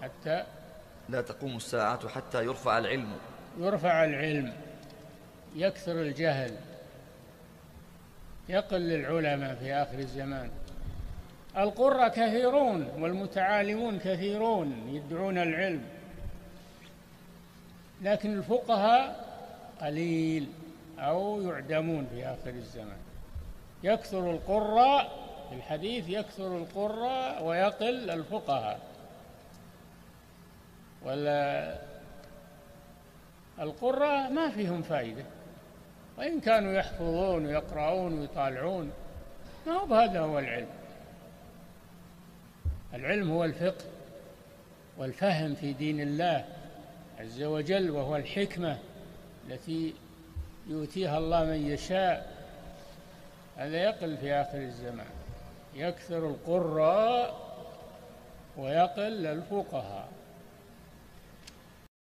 حتى لا تقوم الساعة حتى يرفع العلم. يرفع العلم، يكثر الجهل، يقل العلماء في آخر الزمان. القرة كثيرون والمتعالمون كثيرون يدعون العلم، لكن الفقهاء قليل أو يعدمون في آخر الزمان. يكثر القراء في الحديث، يكثر القراء ويقل الفقهاء. ولا القراء ما فيهم فائدة، وإن كانوا يحفظون ويقرؤون ويطالعون، ما هو هذا هو العلم. العلم هو الفقه والفهم في دين الله عز وجل، وهو الحكمة التي يؤتيها الله من يشاء. هذا يقل في آخر الزمان، يكثر القراء ويقل الفقهاء.